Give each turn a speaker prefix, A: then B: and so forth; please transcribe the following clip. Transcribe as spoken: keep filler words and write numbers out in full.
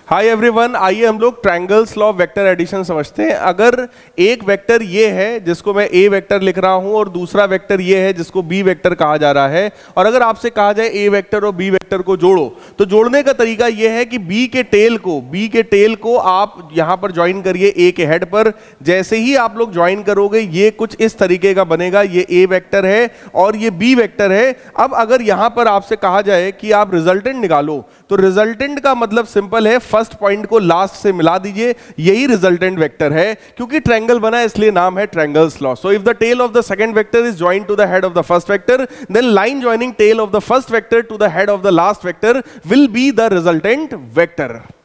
A: Hi everyone, आइए हम लोग triangles law of vector addition समझते हैं। अगर एक वेक्टर ये है जिसको मैं ए वेक्टर लिख रहा हूं और दूसरा वेक्टर ये है जिसको बी वेक्टर कहा जा रहा है, और अगर आपसे कहा जाए ए वेक्टर और बी वेक्टर को जोड़ो, तो जोड़ने का तरीका ये है कि बी के टेल को बी के टेल को आप यहां पर ज्वाइन करिए ए के हेड पर। जैसे ही आप लोग ज्वाइन करोगे ये कुछ इस तरीके का बनेगा, ये ए वेक्टर है और ये बी वेक्टर है। अब अगर यहां पर आपसे कहा जाए कि आप रिजल्टेंट निकालो, तो रिजल्टेंट का मतलब सिंपल है, फर्स्ट पॉइंट को लास्ट से मिला दीजिए, यही रिजल्टेंट वेक्टर है। क्योंकि ट्रायंगल बना है इसलिए नाम है triangles law. So if the tail of the second vector is joined to the head of the first vector, then line joining tail of the first vector to the head of the last vector will be the resultant vector.